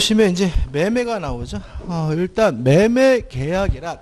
보시면 이제 매매가 나오죠. 일단 매매 계약이란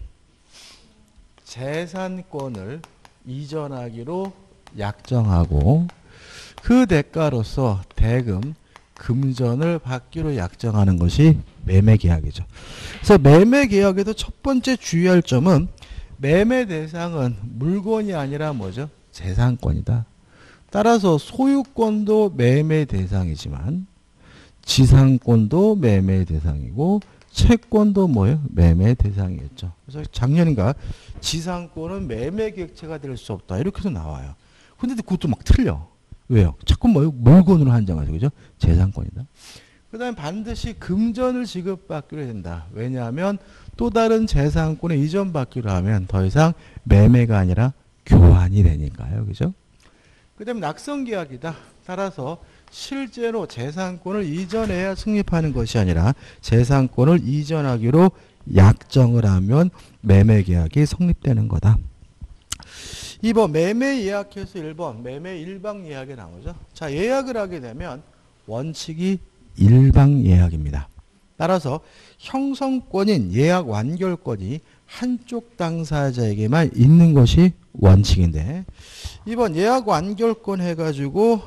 재산권을 이전하기로 약정하고 그 대가로서 대금, 금전을 받기로 약정하는 것이 매매 계약이죠. 그래서 매매 계약에서 첫 번째 주의할 점은 매매 대상은 물건이 아니라 뭐죠? 재산권이다. 따라서 소유권도 매매 대상이지만 지상권도 매매 대상이고 채권도 뭐예요? 매매 대상이겠죠. 그래서 작년인가 지상권은 매매 객체가 될 수 없다. 이렇게 해서 나와요. 근데 그것도 막 틀려. 왜요? 자꾸 뭐예요? 물건으로 한정하죠. 그죠? 재산권이다. 그 다음에 반드시 금전을 지급받기로 된다. 왜냐하면 또 다른 재산권에 이전받기로 하면 더 이상 매매가 아니라 교환이 되니까요. 그죠? 그 다음에 낙선계약이다. 따라서 실제로 재산권을 이전해야 성립하는 것이 아니라 재산권을 이전하기로 약정을 하면 매매계약이 성립되는 거다. 2번 매매 예약해서 1번 매매 일방 예약이 나오죠. 자, 예약을 하게 되면 원칙이 일방 예약입니다. 따라서 형성권인 예약 완결권이 한쪽 당사자에게만 있는 것이 원칙인데 2번 예약 완결권 해가지고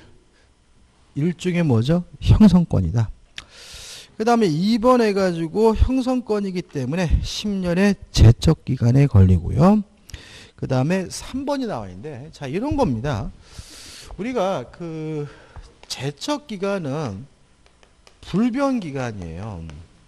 일종의 뭐죠? 형성권이다. 그 다음에 2번 해가지고 형성권이기 때문에 10년의 제척기간에 걸리고요. 그 다음에 3번이 나와 있는데 자 이런 겁니다. 우리가 그 제척기간은 불변기간이에요.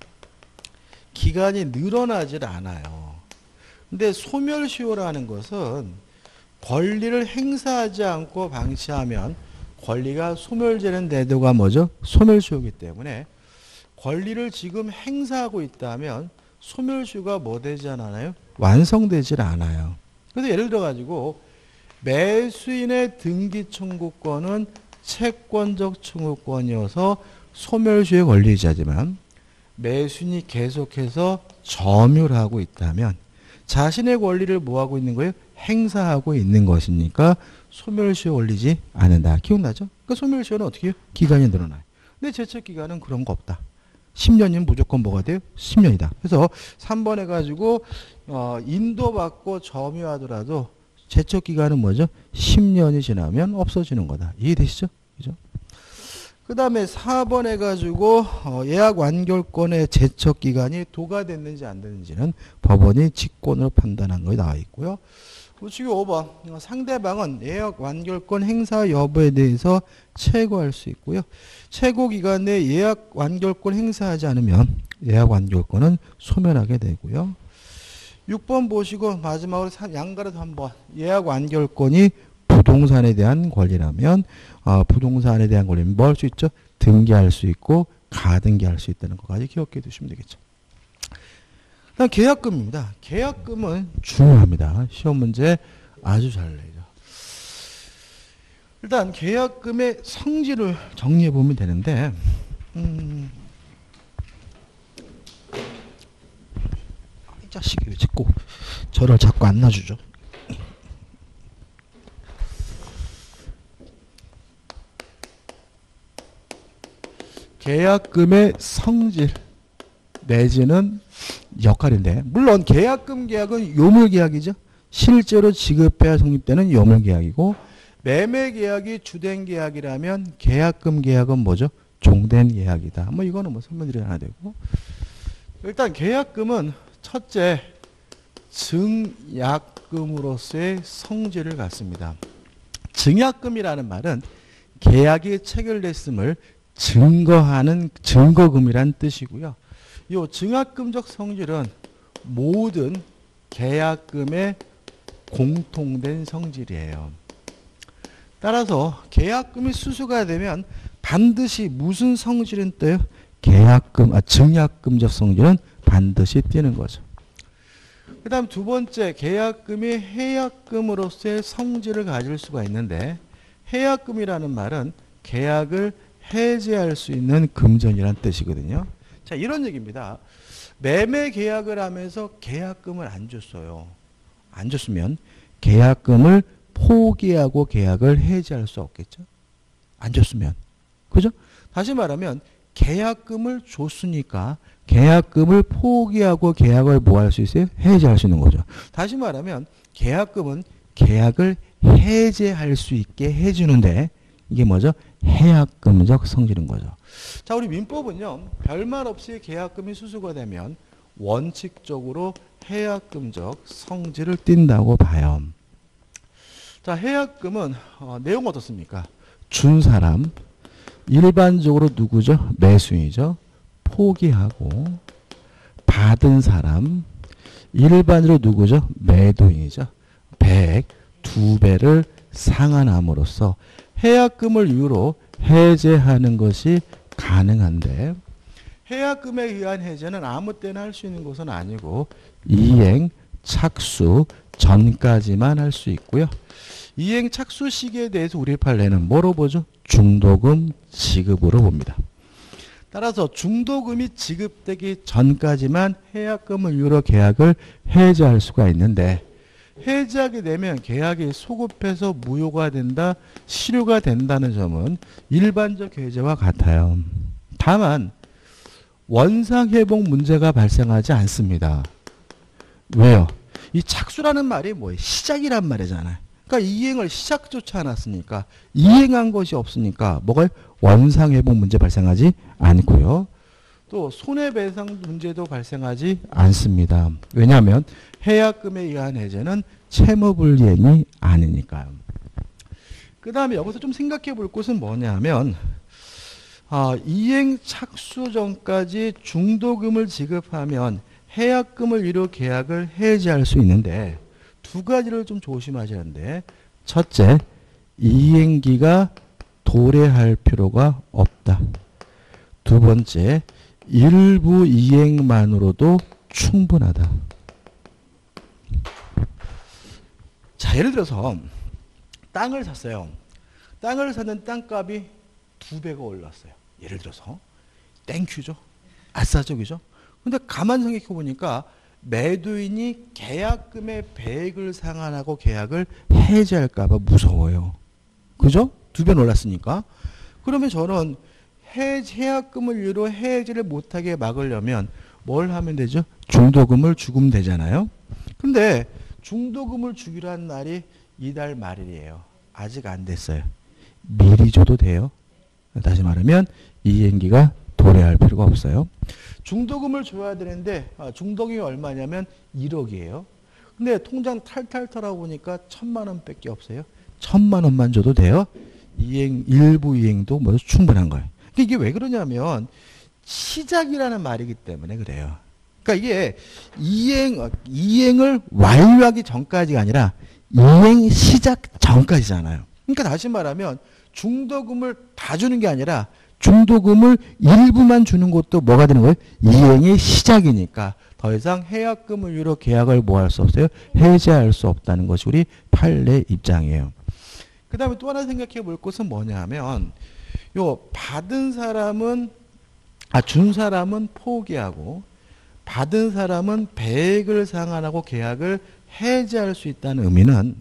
기간이 늘어나질 않아요. 근데 소멸시효라는 것은 권리를 행사하지 않고 방치하면 권리가 소멸되는 대도가 뭐죠? 소멸시효이기 때문에 권리를 지금 행사하고 있다면 소멸시효가 뭐 되지 않아요? 완성되질 않아요. 그래서 예를 들어 가지고 매수인의 등기 청구권은 채권적 청구권이어서 소멸시효에 걸리지 하지만 매수인이 계속해서 점유하고 있다면 자신의 권리를 뭐하고 있는 거예요? 행사하고 있는 것이니까 소멸시효 걸리지 않는다. 기억나죠? 그러니까 소멸시효는 어떻게 해요? 기간이 늘어나요. 근데 제척기간은 그런 거 없다. 10년이면 무조건 뭐가 돼요? 10년이다. 그래서 3번 해가지고 인도받고 점유하더라도 제척기간은 뭐죠? 10년이 지나면 없어지는 거다. 이해되시죠? 그죠? 그 다음에 4번 해가지고 예약 완결권의 제척기간이 도가됐는지 안 됐는지는 법원이 직권으로 판단한 것이 나와 있고요. 우측이 5번 상대방은 예약 완결권 행사 여부에 대해서 최고할 수 있고요. 최고 기간 내에 예약 완결권 행사하지 않으면 예약 완결권은 소멸하게 되고요. 6번 보시고 마지막으로 양가로 한번 예약 완결권이 부동산에 대한 권리라면 부동산에 대한 권리는 뭐 할 수 있죠? 등기할 수 있고 가등기할 수 있다는 것까지 기억해 두시면 되겠죠. 다음 계약금입니다. 계약금은 중요합니다. 시험 문제 아주 잘 내죠. 일단 계약금의 성질을 정리해 보면 되는데 이 자식이 왜 자꾸 저를 자꾸 안 놔주죠? 계약금의 성질 내지는 역할인데 물론 계약금 계약은 요물계약이죠. 실제로 지급해야 성립되는 요물계약이고 매매계약이 주된 계약이라면 계약금 계약은 뭐죠? 종된 계약이다. 뭐 이거는 뭐 설명드려야 되고 일단 계약금은 첫째 증약금으로서의 성질을 갖습니다. 증약금이라는 말은 계약이 체결됐음을 증거하는 증거금이란 뜻이고요. 이 증약금적 성질은 모든 계약금의 공통된 성질이에요. 따라서 계약금이 수수가 되면 반드시 무슨 성질은 떠요? 증약금적 성질은 반드시 띄는 거죠. 그 다음 두 번째 계약금이 해약금으로서의 성질을 가질 수가 있는데 해약금이라는 말은 계약을 해지할 수 있는 금전이란 뜻이거든요. 자, 이런 얘기입니다. 매매 계약을 하면서 계약금을 안 줬어요. 안 줬으면 계약금을 포기하고 계약을 해지할 수 없겠죠. 안 줬으면. 그죠? 다시 말하면 계약금을 줬으니까 계약금을 포기하고 계약을 뭐 할 수 있어요? 해지할 수 있는 거죠. 다시 말하면 계약금은 계약을 해제할 수 있게 해주는데 이게 뭐죠? 해약금적 성질인 거죠. 자, 우리 민법은요. 별말 없이 계약금이 수수가 되면 원칙적으로 해약금적 성질을 띈다고 봐요. 자, 해약금은 내용 어떻습니까? 준 사람, 일반적으로 누구죠? 매수인이죠. 포기하고 받은 사람, 일반적으로 누구죠? 매도인이죠. 100, 2배를 상환함으로써 해약금을 이유로 해제하는 것이 가능한데 해약금에 의한 해제는 아무 때나 할 수 있는 것은 아니고 이행, 착수 전까지만 할 수 있고요. 이행, 착수 시기에 대해서 우리 판례는 뭐로 보죠? 중도금 지급으로 봅니다. 따라서 중도금이 지급되기 전까지만 해약금을 이유로 계약을 해제할 수가 있는데 해지하게 되면 계약이 소급해서 무효가 된다, 실효가 된다는 점은 일반적 해제와 같아요. 다만 원상회복 문제가 발생하지 않습니다. 왜요? 이 착수라는 말이 뭐예요? 시작이란 말이잖아요. 그러니까 이행을 시작조차 않았으니까 이행한 것이 없으니까 뭐가 원상회복 문제 발생하지 않고요. 또 손해배상 문제도 발생하지 않습니다. 왜냐하면 해약금에 의한 해제는 채무불이행이 아니니까요. 그 다음에 여기서 좀 생각해 볼 것은 뭐냐 하면 이행 착수 전까지 중도금을 지급하면 해약금을 이루 계약을 해지할 수 있는데 두 가지를 좀 조심하시는데 첫째, 이행기가 도래할 필요가 없다. 두 번째, 일부 이행만으로도 충분하다. 자, 예를 들어서 땅을 샀어요. 땅을 사는 땅값이 2배가 올랐어요. 예를 들어서 땡큐죠. 아싸적이죠. 근데 가만히 생각해 보니까 매도인이 계약금의 배액을 상환하고 계약을 해지할까 봐 무서워요. 그죠? 2배 올랐으니까. 그러면 저는 해약금을 이유로 해지를 못하게 막으려면 뭘 하면 되죠? 중도금을 주면 되잖아요. 근데 중도금을 주기로 한 날이 이달 말일이에요. 아직 안 됐어요. 미리 줘도 돼요. 다시 말하면 이행기가 도래할 필요가 없어요. 중도금을 줘야 되는데 중도금이 얼마냐면 1억이에요. 근데 통장 탈탈 털어보니까 1,000만 원밖에 없어요. 1,000만 원만 줘도 돼요. 일부 이행도 뭐 충분한 거예요. 이게 왜 그러냐면 시작이라는 말이기 때문에 그래요. 그러니까 이게 이행을 완료하기 전까지가 아니라 이행 시작 전까지잖아요. 그러니까 다시 말하면 중도금을 다 주는 게 아니라 중도금을 일부만 주는 것도 뭐가 되는 거예요? 이행의 시작이니까 더 이상 해약금을 이유로 계약을 뭐 할 수 없어요? 해제할 수 없다는 것이 우리 판례 입장이에요. 그 다음에 또 하나 생각해 볼 것은 뭐냐 하면 받은 사람은 준 사람은 포기하고 받은 사람은 배액을 상환하고 계약을 해제할 수 있다는 의미는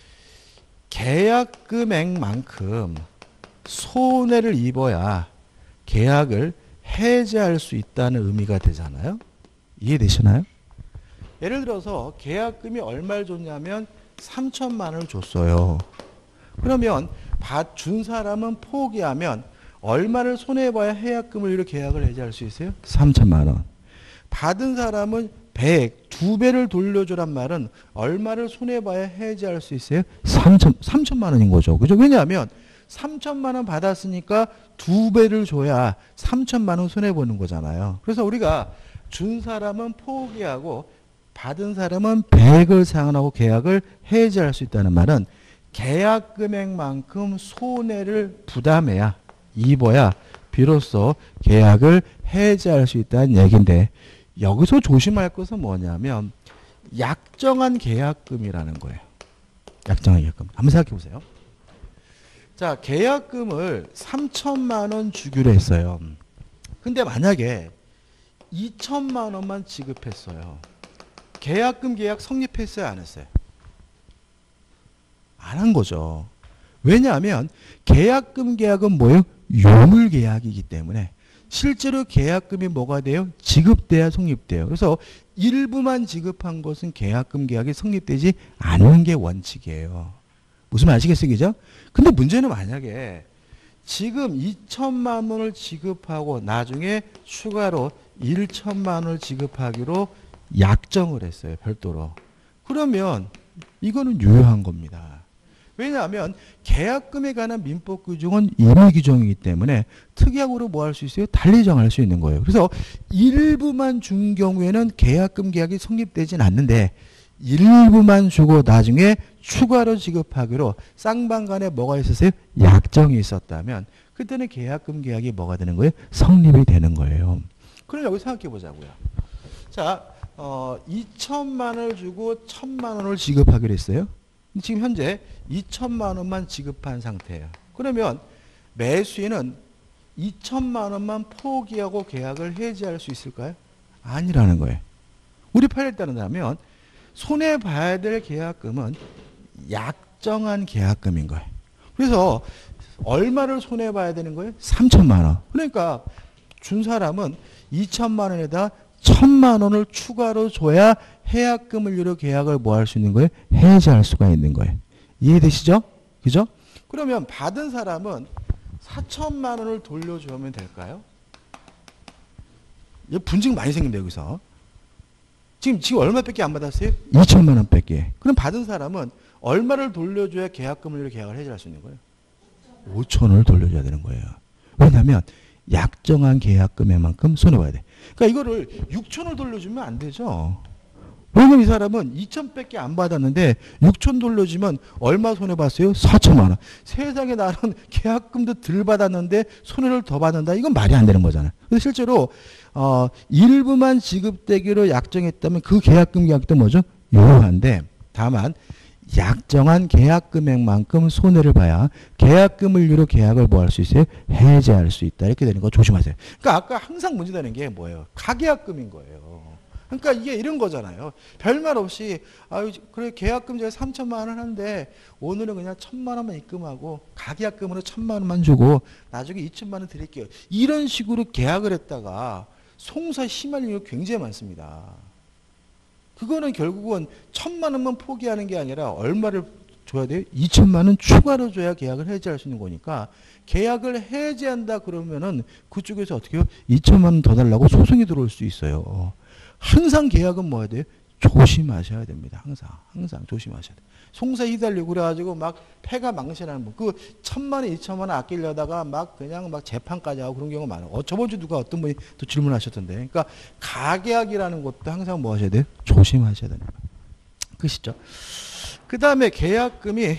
계약금액만큼 손해를 입어야 계약을 해제할 수 있다는 의미가 되잖아요. 이해되시나요? 예를 들어서 계약금이 얼마를 줬냐면 3,000만 원을 줬어요. 그러면 준 사람은 포기하면 얼마를 손해봐야 해약금을 이루어 계약을 해제할 수 있어요? 3,000만 원. 받은 사람은 2배를 돌려주란 말은 얼마를 손해봐야 해제할 수 있어요? 3천만 원인 거죠. 그죠? 왜냐하면 3천만 원 받았으니까 2배를 줘야 3천만 원 손해보는 거잖아요. 그래서 우리가 준 사람은 포기하고 받은 사람은 100을 상환하고 계약을 해제할 수 있다는 말은 계약 금액만큼 손해를 부담해야 입어야 비로소 계약을 해제할 수 있다는 얘기인데 여기서 조심할 것은 뭐냐면 약정한 계약금이라는 거예요. 약정한 계약금. 한번 생각해 보세요. 자, 계약금을 3천만 원 주기로 했어요. 근데 만약에 2천만 원만 지급했어요. 계약금 계약 성립했어요? 안 했어요? 안 한 거죠. 왜냐하면 계약금 계약은 뭐예요? 요물 계약이기 때문에 실제로 계약금이 뭐가 돼요? 지급돼야 성립돼요. 그래서 일부만 지급한 것은 계약금 계약이 성립되지 않는 게 원칙이에요. 무슨 말 아시겠어요? 그죠? 근데 문제는 만약에 지금 2천만 원을 지급하고 나중에 추가로 1천만 원을 지급하기로 약정을 했어요. 별도로. 그러면 이거는 유효한 겁니다. 왜냐하면 계약금에 관한 민법 규정은 임의 규정이기 때문에 특약으로 뭐 할 수 있어요? 달리 정할 수 있는 거예요. 그래서 일부만 준 경우에는 계약금 계약이 성립되진 않는데 일부만 주고 나중에 추가로 지급하기로 쌍방 간에 뭐가 있었어요? 약정이 있었다면 그때는 계약금 계약이 뭐가 되는 거예요? 성립이 되는 거예요. 그럼 여기 생각해 보자고요. 자, 2천만 원을 주고 1천만 원을 지급하기로 했어요. 지금 현재 2천만 원만 지급한 상태예요. 그러면 매수인은 2천만 원만 포기하고 계약을 해지할 수 있을까요? 아니라는 거예요. 우리 판례에 따른다면 손해봐야 될 계약금은 약정한 계약금인 거예요. 그래서 얼마를 손해봐야 되는 거예요? 3천만 원. 그러니까 준 사람은 2천만 원에다 1천만 원을 추가로 줘야 해약금을 유로 계약을 뭐 할 수 있는 거예요? 해지할 수가 있는 거예요. 이해되시죠? 그죠? 그러면 받은 사람은 4천만 원을 돌려주면 될까요? 분쟁 많이 생긴다 여기서. 지금 얼마밖에 안 받았어요? 2천만 원밖에. 그럼 받은 사람은 얼마를 돌려줘야 계약금을 유로 계약을 해지할 수 있는 거예요? 5천 원을 돌려줘야 되는 거예요. 왜냐하면 약정한 계약금에만큼 손해봐야 돼. 그러니까 이거를 6천을 돌려주면 안 되죠. 왜냐면 이 사람은 2천밖에 안 받았는데 6천 돌려주면 얼마 손해봤어요? 4천만 원. 세상에 나는 계약금도 덜 받았는데 손해를 더 받는다. 이건 말이 안 되는 거잖아요. 그래서 실제로 일부만 지급되기로 약정했다면 그 계약금 계약도 뭐죠? 유효한데 다만 약정한 계약 금액만큼 손해를 봐야 계약금을 유로 계약을 뭐 할 수 있어요? 해지할 수 있다. 이렇게 되는 거 조심하세요. 그러니까 아까 항상 문제되는 게 뭐예요? 가계약금인 거예요. 그러니까 이게 이런 거잖아요. 별말 없이 그래 계약금 제가 3천만 원 하는데 오늘은 그냥 1천만 원만 입금하고 가계약금으로 1천만 원만 주고 나중에 2천만 원 드릴게요. 이런 식으로 계약을 했다가 송사 심할 이유가 굉장히 많습니다. 그거는 결국은 1천만 원만 포기하는 게 아니라 얼마를 줘야 돼요? 2천만 원 추가로 줘야 계약을 해지할 수 있는 거니까 계약을 해지한다 그러면은 그쪽에서 어떻게 해요? 2천만 원 더 달라고 소송이 들어올 수 있어요. 항상 계약은 뭐 해야 돼요? 조심하셔야 됩니다. 항상 조심하셔야 돼요. 송사에 휘달리고 그래가지고 막 패가 망신하는 분. 그 1천만 원, 2천만 원 아끼려다가 막 그냥 막 재판까지 하고 그런 경우가 많아요. 저번 주 누가 어떤 분이 또 질문하셨던데. 그러니까 가계약이라는 것도 항상 뭐 하셔야 돼요? 조심하셔야 됩니다. 그시죠? 그 다음에 계약금이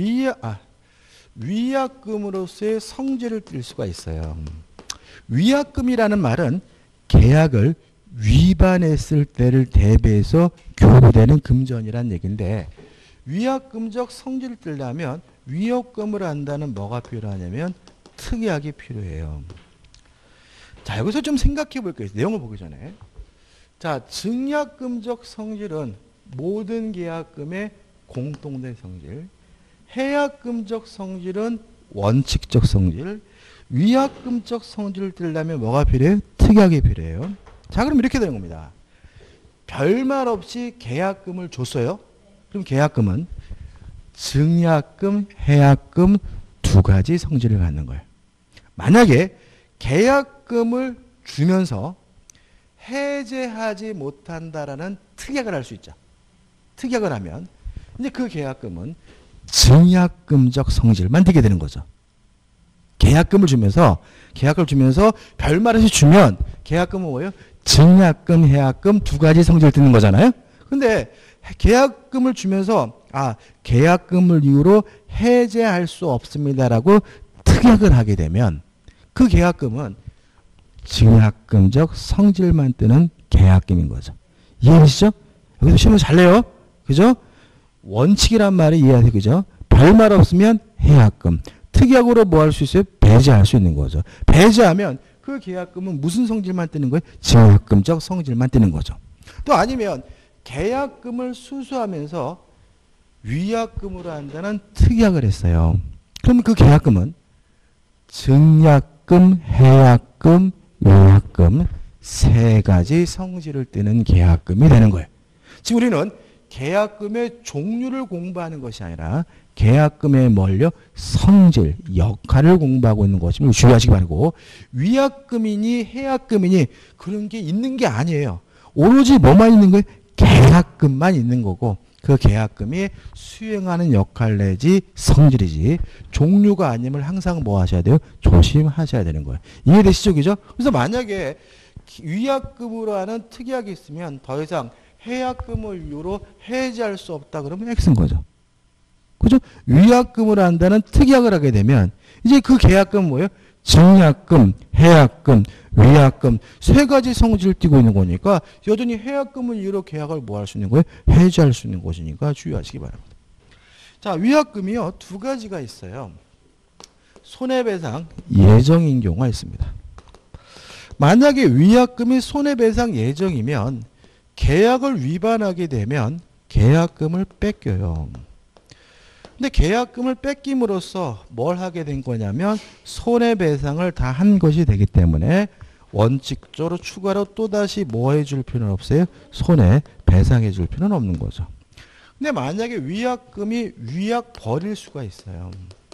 위약금으로서의 성질을 띨 수가 있어요. 위약금이라는 말은 계약을 위반했을 때를 대비해서 교부되는 금전이란 얘기인데 위약금적 성질을 띠려면 위약금을 한다는 뭐가 필요하냐면 특약이 필요해요. 자, 여기서 좀 생각해 볼게요. 내용을 보기 전에. 자, 증약금적 성질은 모든 계약금의 공통된 성질. 해약금적 성질은 원칙적 성질. 위약금적 성질을 띠려면 뭐가 필요해요? 특약이 필요해요. 자, 그럼 이렇게 되는 겁니다. 별말 없이 계약금을 줬어요. 그럼 계약금은 증약금, 해약금 두 가지 성질을 갖는 거예요. 만약에 계약금을 주면서 해제하지 못한다라는 특약을 할 수 있죠. 특약을 하면 이제 그 계약금은 증약금적 성질만 띠게 되는 거죠. 계약금을 주면서 별말 없이 주면 계약금은 뭐예요? 증약금, 해약금 두 가지 성질을 띠는 거잖아요. 근데 계약금을 주면서 계약금을 이유로 해제할 수 없습니다라고 특약을 하게 되면 그 계약금은 증약금적 성질만 뜨는 계약금인 거죠. 이해되시죠? 여기서 시험을 잘 내요. 그죠? 원칙이란 말이 이해하세요. 그죠? 별말 없으면 해약금. 특약으로 뭐 할 수 있어요? 배제할 수 있는 거죠. 배제하면 그 계약금은 무슨 성질만 뜨는 거예요? 증약금적 성질만 뜨는 거죠. 또 아니면 계약금을 수수하면서 위약금으로 한다는 특약을 했어요. 그러면 그 계약금은 증약금, 해약금, 위약금 세 가지 성질을 띠는 계약금이 되는 거예요. 지금 우리는 계약금의 종류를 공부하는 것이 아니라 계약금의 뭘요? 성질, 역할을 공부하고 있는 것임을 주의하시기 바라고, 위약금이니 해약금이니 그런 게 있는 게 아니에요. 오로지 뭐만 있는 거예요? 계약금만 있는 거고, 그 계약금이 수행하는 역할 내지 성질이지 종류가 아니면 항상 뭐 하셔야 돼요? 조심하셔야 되는 거예요. 이해되시죠? 그죠? 그래서 만약에 위약금으로 하는 특약이 있으면 더 이상 해약금을 이유로 해지할 수 없다 그러면 X인 거죠. 그죠? 위약금으로 한다는 특약을 하게 되면 이제 그 계약금은 뭐예요? 증약금, 해약금, 위약금 세 가지 성질을 띠고 있는 거니까 여전히 해약금을 이유로 계약을 뭐 할 수 있는 거예요? 해지할 수 있는 것이니까 주의하시기 바랍니다. 자, 위약금이요. 두 가지가 있어요. 손해배상 예정인 경우가 있습니다. 만약에 위약금이 손해배상 예정이면 계약을 위반하게 되면 계약금을 뺏겨요. 근데 계약금을 뺏김으로써 뭘 하게 된 거냐면 손해배상을 다 한 것이 되기 때문에 원칙적으로 추가로 또다시 뭐 해줄 필요는 없어요? 손해배상해 줄 필요는 없는 거죠. 근데 만약에 위약금이 위약 벌일 수가 있어요.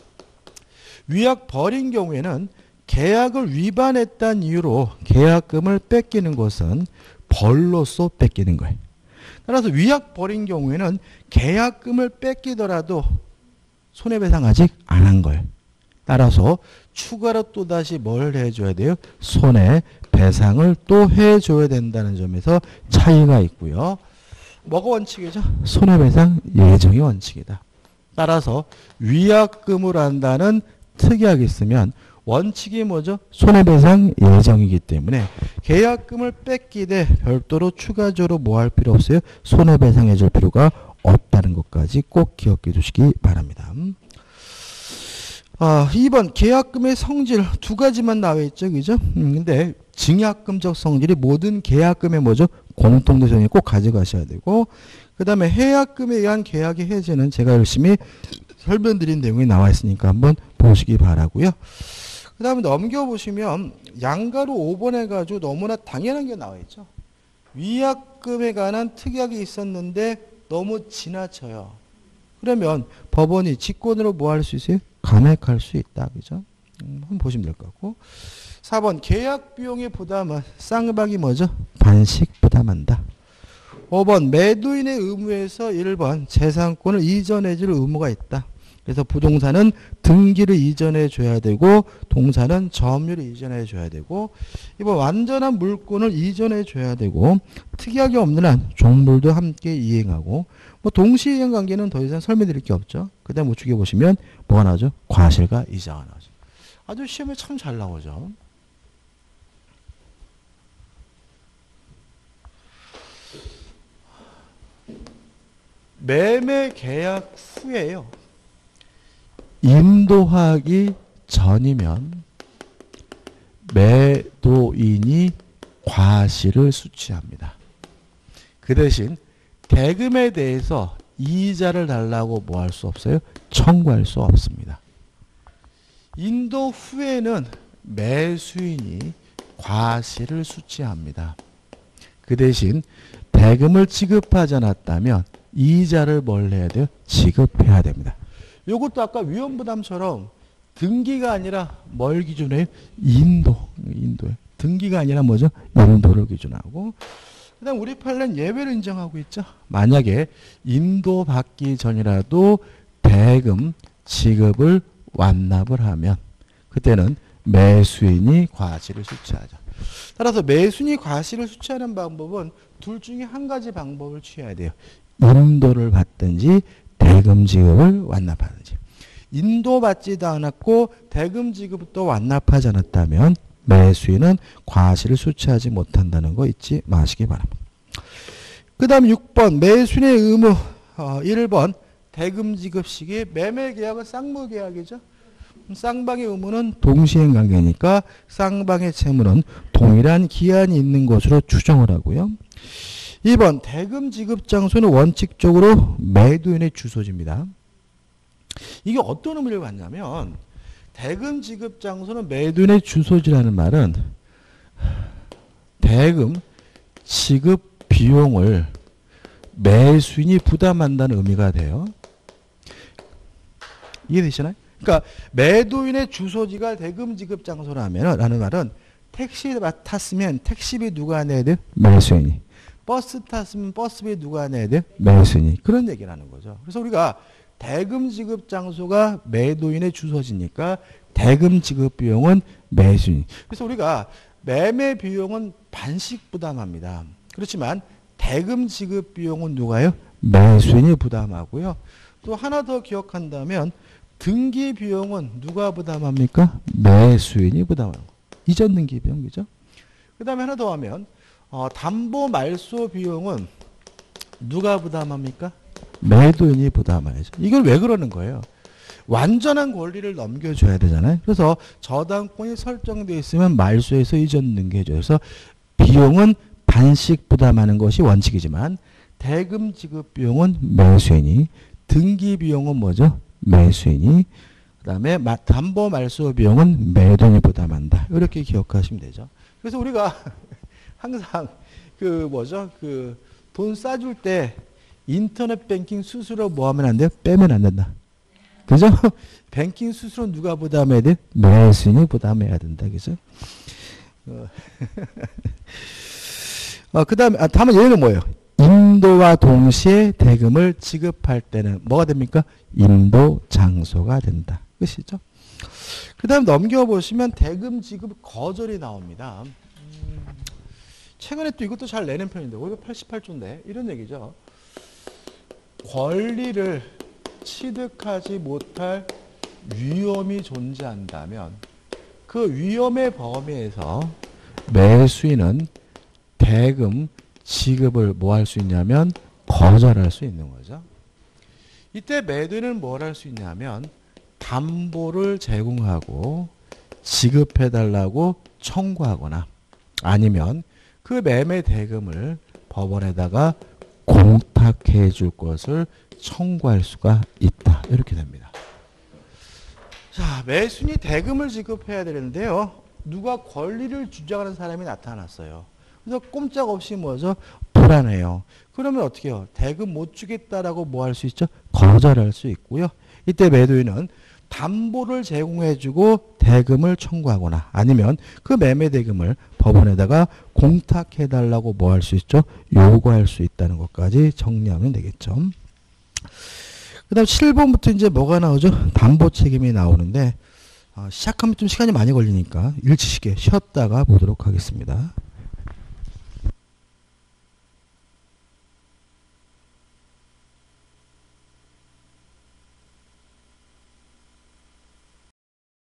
위약 벌인 경우에는 계약을 위반했다는 이유로 계약금을 뺏기는 것은 벌로서 뺏기는 거예요. 따라서 위약 벌인 경우에는 계약금을 뺏기더라도 손해배상 아직 안 한 거예요. 따라서 추가로 또다시 뭘 해줘야 돼요? 손해배상을 또 해줘야 된다는 점에서 차이가 있고요. 뭐가 원칙이죠? 손해배상 예정이 원칙이다. 따라서 위약금을 한다는 특약이 있으면 원칙이 뭐죠? 손해배상 예정이기 때문에 계약금을 뺏기되 별도로 추가적으로 뭐 할 필요 없어요? 손해배상해 줄 필요가 없다는 것까지 꼭 기억해 주시기 바랍니다. 2번 계약금의 성질 두 가지만 나와 있죠. 그죠? 근데 증약금적 성질이 모든 계약금의 뭐죠? 공통대상이 꼭 가져가셔야 되고, 그 다음에 해약금에 의한 계약의 해지는 제가 열심히 설명드린 내용이 나와 있으니까 한번 보시기 바라고요. 그 다음에 넘겨보시면 양가로 5번 해가지고 너무나 당연한 게 나와 있죠. 위약금에 관한 특약이 있었는데 너무 지나쳐요. 그러면 법원이 직권으로 뭐 할 수 있어요? 감액할 수 있다. 그죠? 한번 보시면 될 것 같고. 4번 계약 비용의 부담은 쌍방이 뭐죠? 반씩 부담한다. 5번 매도인의 의무에서 1번 재산권을 이전해 줄 의무가 있다. 그래서 부동산은 등기를 이전해 줘야 되고 동산은 점유를 이전해 줘야 되고, 이번 완전한 물권을 이전해 줘야 되고, 특약이 없는 한 종물도 함께 이행하고, 뭐 동시이행 관계는 더 이상 설명드릴 게 없죠. 그 다음 우측에 보시면 뭐가 나오죠? 과실과 이자가 나오죠. 아주 시험에 참 잘 나오죠. 매매 계약 후에요. 인도하기 전이면 매도인이 과실을 수취합니다. 그 대신 대금에 대해서 이자를 달라고 뭐 할 수 없어요? 청구할 수 없습니다. 인도 후에는 매수인이 과실을 수취합니다. 그 대신 대금을 지급하지 않았다면 이자를 뭘 해야 돼요? 지급해야 됩니다. 이것도 아까 위험부담처럼 등기가 아니라 뭘 기준으로 해요? 인도에. 등기가 아니라 뭐죠? 인도를 기준하고. 그 다음 우리 판례는 예외를 인정하고 있죠. 만약에 인도받기 전이라도 대금 지급을 완납을 하면 그때는 매수인이 과실을 수취하죠. 따라서 매수인이 과실을 수취하는 방법은 둘 중에 한 가지 방법을 취해야 돼요. 인도를 받든지 대금 지급을 완납하든지. 인도받지도 않았고 대금 지급도 완납하지 않았다면 매수인은 과실을 수취하지 못한다는 거 잊지 마시기 바랍니다. 그 다음 6번 매수인의 의무 1번 대금 지급 시기 매매계약은 쌍무계약이죠. 쌍방의 의무는 동시행 관계니까 쌍방의 채무는 동일한 기한이 있는 것으로 추정을 하고요. 2번 대금 지급 장소는 원칙적으로 매도인의 주소지입니다. 이게 어떤 의미를 갖냐면 대금 지급 장소는 매도인의 주소지라는 말은 대금 지급 비용을 매수인이 부담한다는 의미가 돼요. 이해되시나요? 그러니까 매도인의 주소지가 대금 지급 장소라면 라는 말은 택시 탔으면 택시비 누가 내야 돼요? 매수인이. 버스 탔으면 버스비 누가 내야 돼요? 매수인이. 그런 얘기를 하는 거죠. 그래서 우리가 대금 지급 장소가 매도인의 주소지니까 대금 지급 비용은 매수인. 그래서 우리가 매매 비용은 반씩 부담합니다. 그렇지만 대금 지급 비용은 누가요? 매수인이 부담하고요. 또 하나 더 기억한다면 등기 비용은 누가 부담합니까? 매수인이 부담하는 거. 이전 등기 비용, 그죠? 그 다음에 하나 더 하면 담보 말소 비용은 누가 부담합니까? 매도인이 부담해야죠. 이걸 왜 그러는 거예요? 완전한 권리를 넘겨줘야 되잖아요. 그래서 저당권이 설정되어 있으면 말소에서 이전 등기해줘요. 그래서 비용은 반씩 부담하는 것이 원칙이지만 대금 지급 비용은 매수인이, 등기 비용은 뭐죠? 매수인이, 그 다음에 담보 말소 비용은 매도인이 부담한다. 이렇게 기억하시면 되죠. 그래서 우리가 항상 돈 싸줄 때 인터넷 뱅킹 수수료 뭐 하면 안 돼요? 빼면 안 된다. 그죠? 뱅킹 수수료 누가 부담해야 돼? 매수인이 부담해야 된다. 그죠? 그 다음에, 다음은 얘는 뭐예요? 인도와 동시에 대금을 지급할 때는 뭐가 됩니까? 인도 장소가 된다. 끝이죠? 그 다음 넘겨보시면 대금 지급 거절이 나옵니다. 최근에 또 이것도 잘 내는 편인데, 588조인데, 이런 얘기죠. 권리를 취득하지 못할 위험이 존재한다면 그 위험의 범위에서 매수인은 대금 지급을 뭐 할 수 있냐면 거절할 수 있는 거죠. 이때 매도인은 뭘 할 수 있냐면 담보를 제공하고 지급해달라고 청구하거나 아니면 그 매매 대금을 법원에다가 공탁해 줄 것을 청구할 수가 있다. 이렇게 됩니다. 자, 매수인이 대금을 지급해야 되는데요. 누가 권리를 주장하는 사람이 나타났어요. 그래서 꼼짝없이 뭐죠? 불안해요. 그러면 어떻게 해요? 대금 못 주겠다라고 뭐 할 수 있죠? 거절할 수 있고요. 이때 매도인은 담보를 제공해주고 대금을 청구하거나 아니면 그 매매 대금을 법원에다가 공탁해달라고 뭐 할 수 있죠? 요구할 수 있다는 것까지 정리하면 되겠죠. 그 다음 7번부터 이제 뭐가 나오죠? 담보 책임이 나오는데 시작하면 좀 시간이 많이 걸리니까 일치시게 쉬었다가 보도록 하겠습니다.